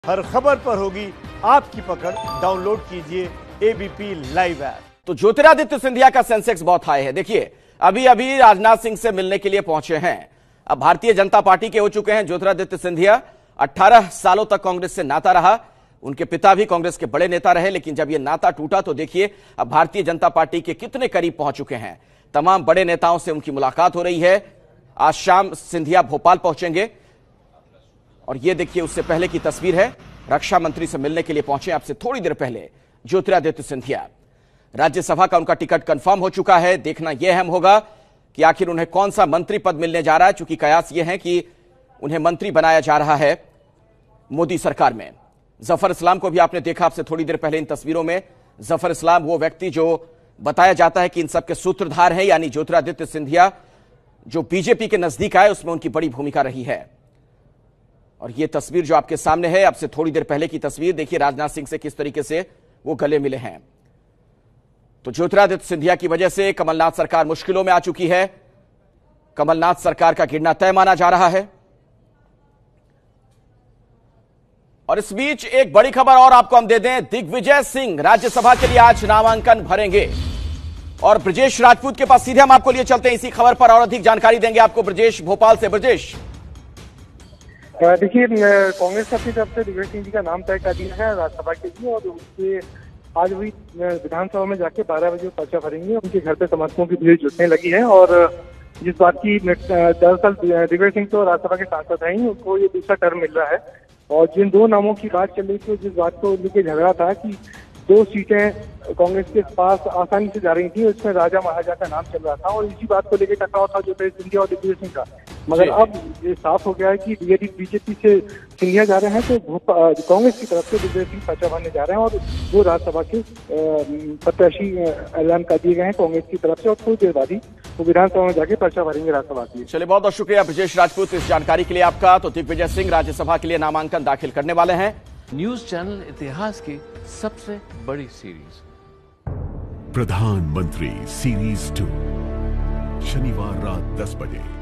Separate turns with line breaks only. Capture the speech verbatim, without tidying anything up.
हर खबर पर होगी आपकी पकड़। डाउनलोड कीजिए एबीपी लाइव ऐप।
तो ज्योतिरादित्य सिंधिया का सेंसेक्स बहुत हाई है। देखिए, अभी अभी राजनाथ सिंह से मिलने के लिए पहुंचे हैं। अब भारतीय जनता पार्टी के हो चुके हैं ज्योतिरादित्य सिंधिया। अठारह सालों तक कांग्रेस से नाता रहा। उनके पिता भी कांग्रेस के बड़े नेता रहे, लेकिन जब यह नाता टूटा तो देखिए अब भारतीय जनता पार्टी के कितने करीब पहुंच चुके हैं। तमाम बड़े नेताओं से उनकी मुलाकात हो रही है। आज शाम सिंधिया भोपाल पहुंचेंगे और यह देखिए उससे पहले की तस्वीर है। रक्षा मंत्री से मिलने के लिए पहुंचे आपसे थोड़ी देर पहले ज्योतिरादित्य सिंधिया। राज्यसभा का उनका टिकट कंफर्म हो चुका है। देखना यह अहम होगा कि आखिर उन्हें कौन सा मंत्री पद मिलने जा रहा है, चूंकि कयास यह है कि उन्हें मंत्री बनाया जा रहा है मोदी सरकार में। जफर इस्लाम को भी आपने देखा आपसे थोड़ी देर पहले इन तस्वीरों में। जफर इस्लाम वो व्यक्ति जो बताया जाता है कि इन सबके सूत्रधार हैं, यानी ज्योतिरादित्य सिंधिया जो बीजेपी के नजदीक आए उसमें उनकी बड़ी भूमिका रही है। और यह तस्वीर जो आपके सामने है आपसे थोड़ी देर पहले की तस्वीर, देखिए राजनाथ सिंह से किस तरीके से वो गले मिले हैं। तो ज्योतिरादित्य सिंधिया की वजह से कमलनाथ सरकार मुश्किलों में आ चुकी है। कमलनाथ सरकार का गिरना तय माना जा रहा है। और इस बीच एक बड़ी खबर और आपको हम दे दें, दिग्विजय सिंह राज्यसभा के लिए आज नामांकन भरेंगे। और ब्रजेश राजपूत के पास सीधे हम आपको लिए चलते हैं इसी खबर पर और अधिक जानकारी देंगे आपको ब्रजेश भोपाल से। ब्रजेश,
देखिए, कांग्रेस अपनी तरफ से दिग्विजय सिंह जी का नाम तय कर दिया है राज्यसभा के लिए और उसके आज वही विधानसभा में जाके बारह बजे पर्चा भरेंगे। उनके घर पे समर्थकों की भीड़ जुटने लगी है और जिस बात की दरअसल दिग्विजय सिंह तो राज्यसभा के सांसद हैं ही, उनको ये दूसरा टर्म मिल रहा है। और जिन दो नामों की बात चल रही थी, जिस बात को लेकर झगड़ा था कि दो सीटें कांग्रेस के पास आसानी से जा रही थी, उसमें राजा महाराजा का नाम चल रहा था और इसी बात को लेकर टकराव था ज्योतिरादित्य सिंधिया और दिग्विजय सिंह का। मगर अब ये साफ हो गया है कि यदि बीजेपी से सिंधिया जा रहे हैं तो कांग्रेस की तरफ से दिग्विजय सिंह पर्चा भरने जा रहे हैं और वो राज्यसभा के प्रत्याशी ऐलान कर दिए गए हैं कांग्रेस की तरफ से और थोड़ी देर बाद ही वो विधानसभा में जाके पर्चा भरेंगे राज्यसभा के लिए।
चलिए, बहुत बहुत शुक्रिया ब्रजेश राजपूत इस जानकारी के लिए आपका। तो दिग्विजय सिंह राज्यसभा के लिए नामांकन दाखिल करने वाले हैं।
न्यूज चैनल इतिहास की सबसे बड़ी सीरीज
प्रधानमंत्री सीरीज टू, शनिवार रात दस बजे।